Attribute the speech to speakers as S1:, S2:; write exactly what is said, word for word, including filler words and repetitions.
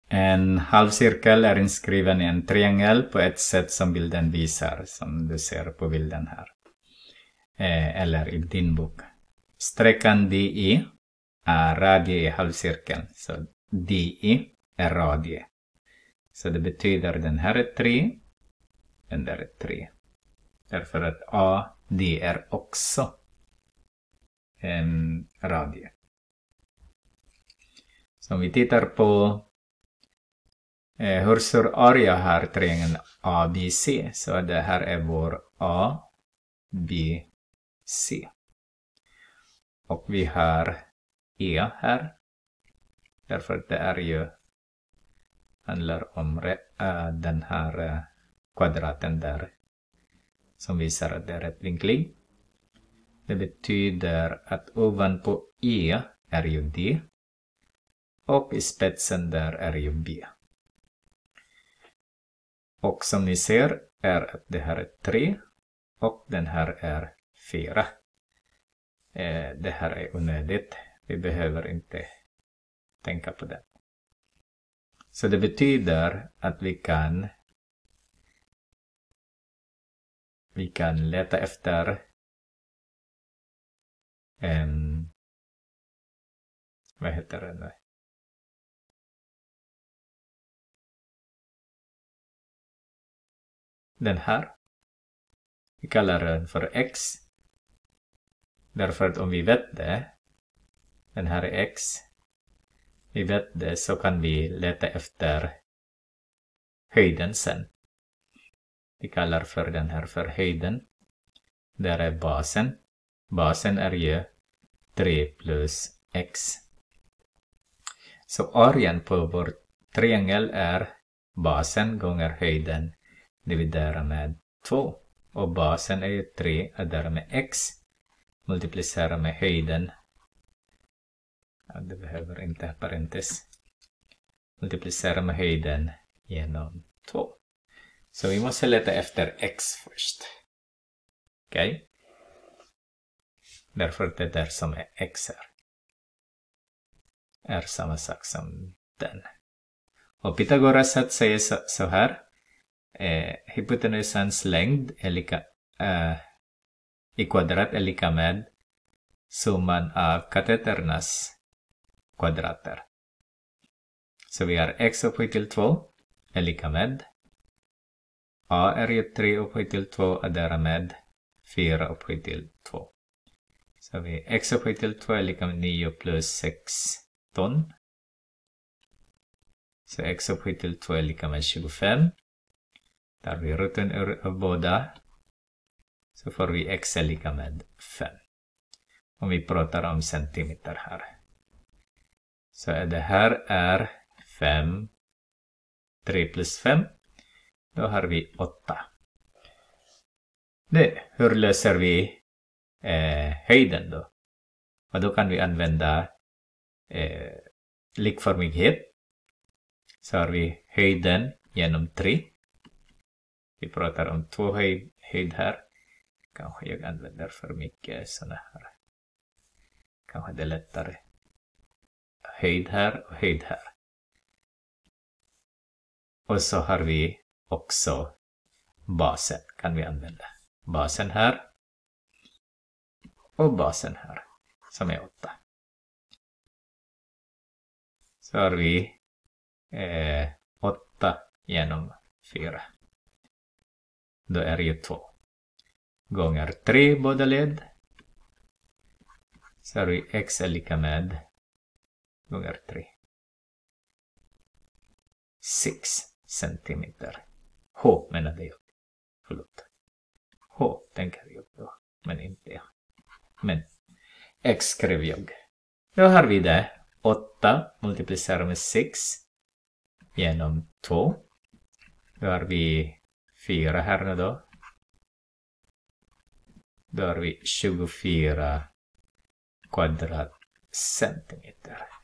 S1: En halvcirkel är inskriven i en triangel på ett sätt som bilden visar, som du ser på bilden här. Eh, eller i din bok. Sträckan D I är radie i halvcirkeln. Så D I är radie. Så det betyder den här är tre. Den där är tre. Därför att A D är också en radie. Så om vi tittar på eh, hur ser area här triangeln A B C. Så det här är vår A B C. Och vi har E här. Därför att det är ju handlar om äh, den här äh, kvadraten där. Som visar att det är rättvinklig. Det betyder att ovanpå E är ju D. Och i spetsen där är ju B. Och som ni ser är att det här är tre. Och den här är fyra. Eh, det här är onödigt. Vi behöver inte tänka på det. Så det betyder att vi kan vi kan leta efter en vad heter det nu? Den här. Vi kallar den för X. Därför att om vi vet det, den här är X. Vi vet det, så kan vi leta efter höjden sen. Vi kallar för den här för höjden. Där är basen. Basen är ju tre plus X. Så arean på vår triangel är basen gånger höjden dividera med två. Och basen är ju tre och därmed X. Multiplicera med höjden. Ja, det behöver inte parentes. Multiplicera med höjden genom två. Så vi måste leta efter X först. Okej. Okay. Därför att det där som är X är. Är samma sak som den. Och Pythagoras säger så, så här. Eh, hypotenusans längd är lika, eh, i kvadrat är lika med summan av kateternas kvadrater. Så vi har x upphöjt till två är lika med a är ju tre upphöjt till två och därmed fyra upphöjt till två. Så vi x upphöjt till två är lika med nio plus sexton. Så x upphöjt till två är lika med tjugofem. Där vi roten av båda. Så får vi x är lika med fem. Om vi pratar om centimeter här. Så det här är fem. tre plus fem. Då har vi åtta. Det, hur löser vi eh, höjden då? Och då kan vi använda eh, likformighet. Så har vi höjden genom tre. Vi pratar om två höjd, höjd här. Kanske jag använder för mycket sådana här. Kanske det är lättare. Höjd här och höjd här. Och så har vi också basen. Kan vi använda. Basen här. Och basen här. Som är åtta. Så har vi eh, åtta genom fyra. Då är det ju två. Gånger tre båda led. Så har vi x är lika med gånger tre. sex centimeter. H menade jag. Förlåt. H tänker jag då. Men inte jag. Men x skrev jag. Då har vi det. åtta multiplicerar med sex. Genom två. Då har vi fyra här nu då. Då har vi tjugofyra kvadratcentimeter.